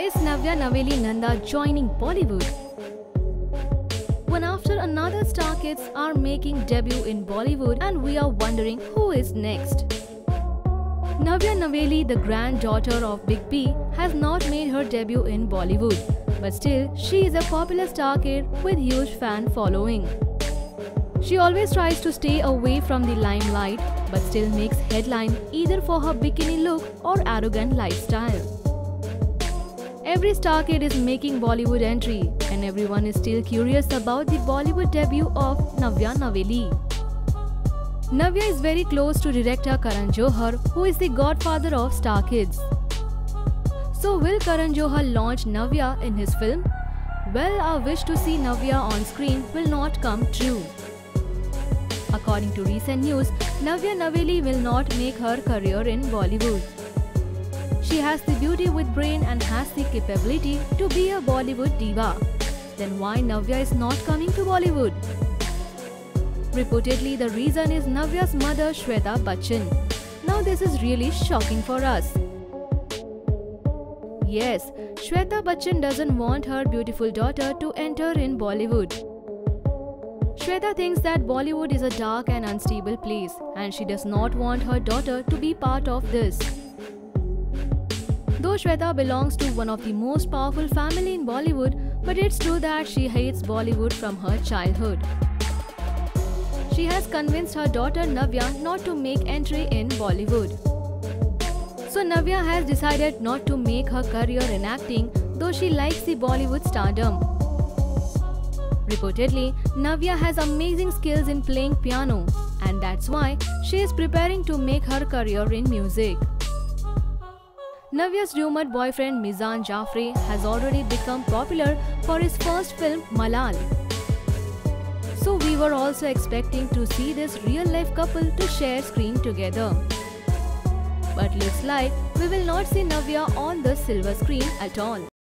Is Navya Naveli Nanda joining Bollywood? One after another star kids are making debut in Bollywood and we are wondering who is next. Navya Naveli, the granddaughter of BigB, has not made her debut in Bollywood, but still she is a popular star kid with huge fan following. She always tries to stay away from the limelight but still makes headline either for her bikini look or arrogant lifestyle. Every star kid is making Bollywood entry and everyone is still curious about the Bollywood debut of Navya Naveli. Navya is very close to director Karan Johar, who is the godfather of star kids. So will Karan Johar launch Navya in his film? Well, our wish to see Navya on screen will not come true. According to recent news, Navya Naveli will not make her career in Bollywood. She has the beauty with brain and has the capability to be a Bollywood diva. Then why Navya is not coming to Bollywood? Reportedly, the reason is Navya's mother Shweta Bachchan. Now this is really shocking for us. Yes, Shweta Bachchan doesn't want her beautiful daughter to enter in Bollywood. Shweta thinks that Bollywood is a dark and unstable place and she does not want her daughter to be part of this. Though Shweta belongs to one of the most powerful family in Bollywood, but it's true that she hates Bollywood from her childhood. She has convinced her daughter Navya not to make entry in Bollywood. So Navya has decided not to make her career in acting, though she likes the Bollywood stardom. Reportedly, Navya has amazing skills in playing piano, and that's why she is preparing to make her career in music. Navya's rumored boyfriend Mizaan Jaffrey has already become popular for his first film Maalaal. So we were also expecting to see this real-life couple to share screen together. But looks like we will not see Navya on the silver screen at all.